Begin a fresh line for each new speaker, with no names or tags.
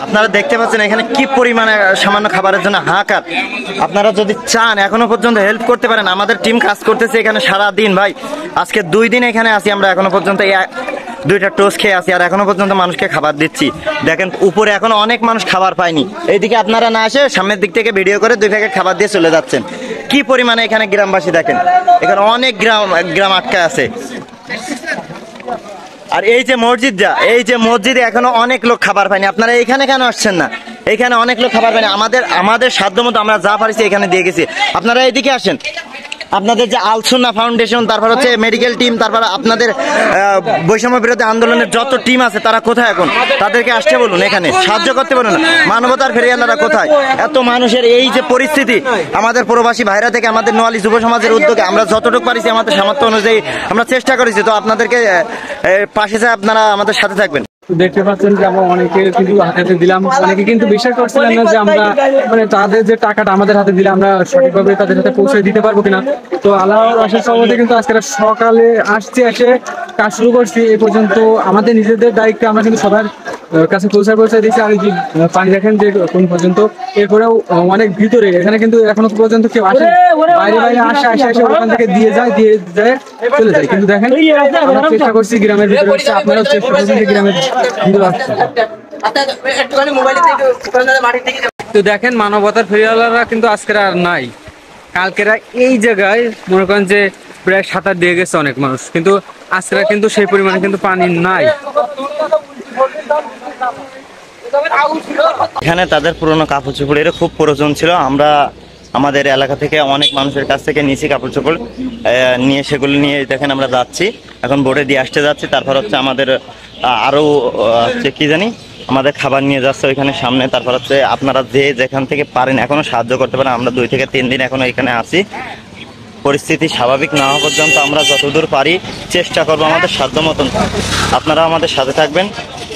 আপনারা দেখতে পাচ্ছেন এখানে কি পরিমাণে সামান্য খাবারের জন্য হাহাকার। আপনারা যদি চান এখনো পর্যন্ত হেল্প করতে পারেন, আমাদের টিম কাজ করতেছে এখানে সারা দিন ভাই। আজকে 2 দিন এখানে আছি আমরা, এখনো পর্যন্ত 2টা টোস্ট খেয়ে আছি আর এখনো পর্যন্ত মানুষকে খাবার দিচ্ছি। দেখেন উপরে এখনো অনেক মানুষ খাবার পায়নি। এইদিকে আপনারা না এসে সামনের দিক থেকে ভিডিও করে 2 প্যাকেট খাবার দিয়ে চলে যাচ্ছেন। কি পরিমাণে এখানে গ্রামবাসী দেখেন, এখানে অনেক গ্রাম আটকায় আছে। আর এই যে মসজিদে এখনো অনেক লোক খাবার পায়নি। আপনারা এইখানে কেন আসছেন না? এইখানে অনেক লোক খাবার পায়নি। আমাদের সাধ্য মতো আমরা যা পারিছি এখানে দিয়ে গেছি। আপনারা এইদিকে আসেন। আপনাদের যে আল সুন্নাহ ফাউন্ডেশন, তারপর হচ্ছে মেডিকেল টিম, তারপর আপনাদের বৈষম্য বিরোধী আন্দোলনের যত টিম আছে তারা কোথায় এখন? তাদেরকে আসতে বলুন, এখানে সাহায্য করতে বলুন। মানবতার ফেরিয়ালারা কোথায়? এত মানুষের এই যে পরিস্থিতি, আমাদের প্রবাসী ভাইরা থেকে আমাদের নোয়ালী যুব সমাজের উদ্যোগে আমরা যতটুকু পারিছি আমাদের সামর্থ্য অনুযায়ী আমরা চেষ্টা করেছি। তো আপনাদেরকে পাশে চাই, আপনারা আমাদের সাথে থাকবেন।
দেখতে পাচ্ছেন যে আমরা অনেকে কিন্তু হাতে দিলাম, অনেকে কিন্তু বিশ্বাস করছিলেন না যে আমরা মানে তাদের যে টাকাটা আমাদের হাতে দিলে আমরা সঠিকভাবে তাদের হাতে পৌঁছে দিতে পারবো কিনা। তো আল্লাহর অশেষ রহমতে কিন্তু আজকে সকালে আসছে, এসে কাজ শুরু করছি। এই পর্যন্ত আমাদের নিজেদের দায়িত্বে আমরা কিন্তু সবার কাছে পৌঁছে দিয়েছি। আর যে পানি দেখেন যে কোন পর্যন্ত, এরপরেও অনেক ভিতরে এখানে কিন্তু এখনো পর্যন্ত কেউ আসে, বাইরে আসে ওখান থেকে দিয়ে যায় চলে যায়। কিন্তু দেখেন আমরা চেষ্টা করছি গ্রামের ভিতরে, আপনারাও চেষ্টা করছেন যে গ্রামের তো দেখেন মানবতার ফেরিওয়ালারা কিন্তু আজকের আর নাই। কালকেরা এই জায়গায় মনে করেন যে প্রায় সাঁতার দিয়ে গেছে অনেক মানুষ, কিন্তু আজকেরা কিন্তু সেই পরিমাণে কিন্তু পানি নাই।
এখানে তাদের পুরনো কাপড় চোপড়ের খুব প্রয়োজন ছিল। আমরা আমাদের এলাকা থেকে অনেক মানুষের কাছ থেকে নিয়েছি কাপড় চোপড়, নিয়ে সেগুলো নিয়ে দেখেন আমরা যাচ্ছি এখন, বোর্ডে দিয়ে আসতে যাচ্ছি। তারপর হচ্ছে আমাদের আরও হচ্ছে কি জানি আমাদের খাবার নিয়ে যাচ্ছে ওইখানে সামনে। তারপর হচ্ছে আপনারা যেখান থেকে পারেন এখনো সাহায্য করতে পারেন। আমরা 2 থেকে 3 দিন এখনো এখানে আছি। পরিস্থিতি স্বাভাবিক না হওয়া পর্যন্ত আমরা যতদূর পারি চেষ্টা করবো আমাদের সাধ্য মতন। আপনারা আমাদের সাথে থাকবেন।